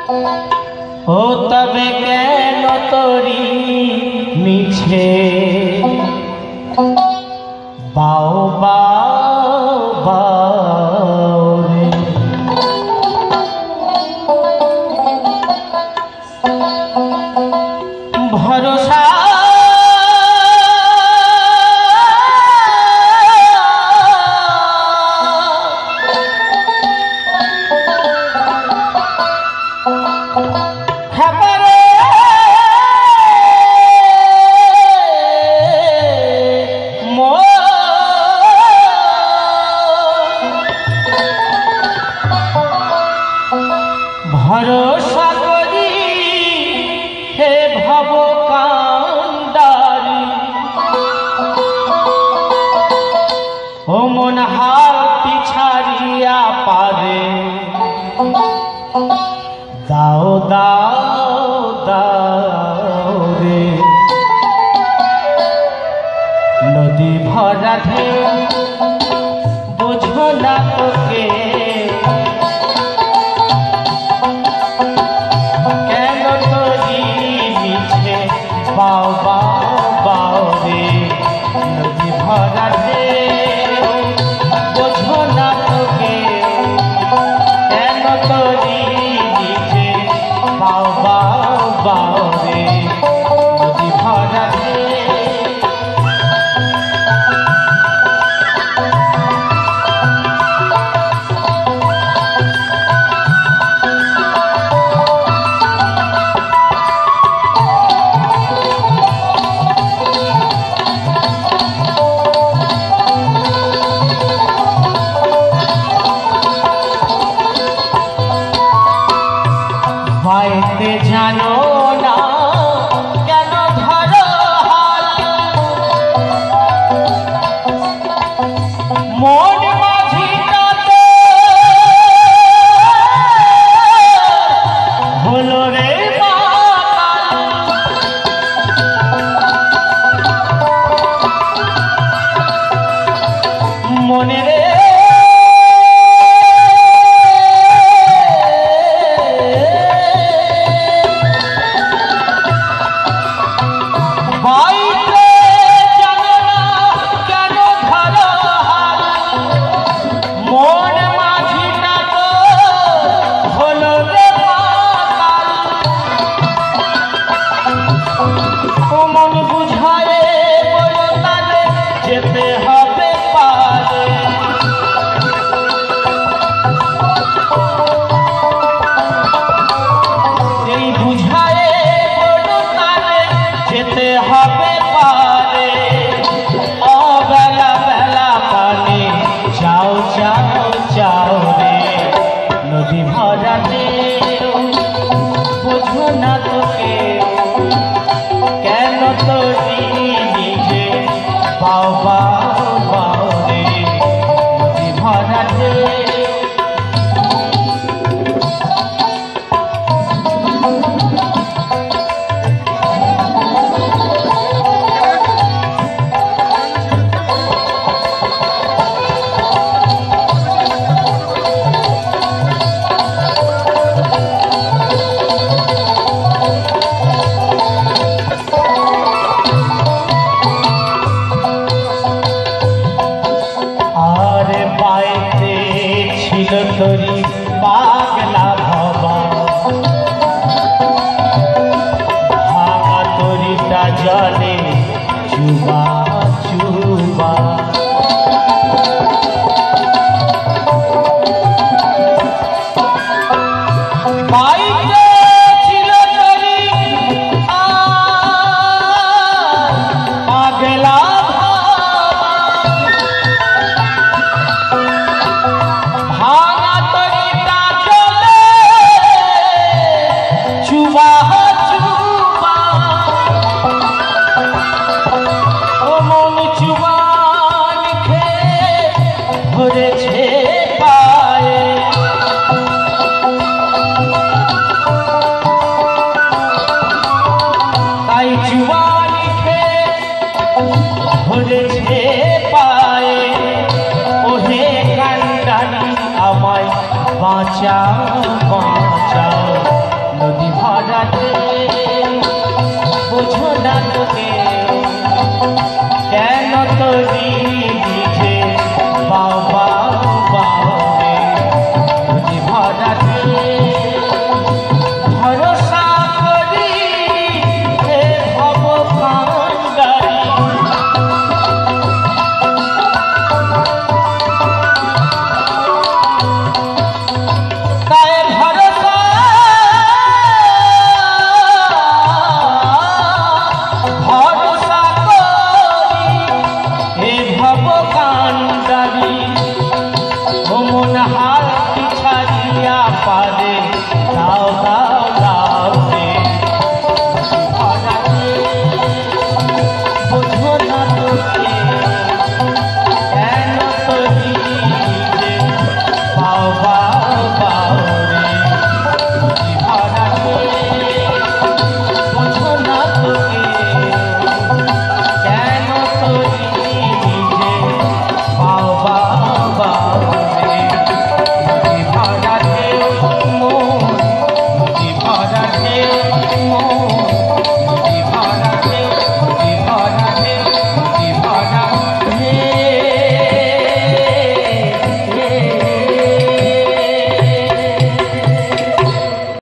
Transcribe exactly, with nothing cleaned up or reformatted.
ও তবে কেন তোরি মিছে বাও বাও বাও রে ভরসা ভরসা করি হে ভব কান্দারি ও মন হাল পিছাড়িয়া পারে দাও দাও দাও রে নদী ভরা ঢেউ বুঝো না তোকে বাও বাও বাও রে নদী ভরা ঢেউ বোঝো না তোকে কেন তোরি নিচে বাও বাও বাও রে নদী ভরা ঢেউ বাইতে জানো না কেন ধরো হাল মন মাঝিটাতে হলো রে মনে রে মন বুঝায়ে বলো তালে যেতে হবে পারে এই বুঝায়ে বলো তালে যেতে হবে পারে অবেলা বেলা পানে যাও যাও যাও রে নদী ভরা ঢেউ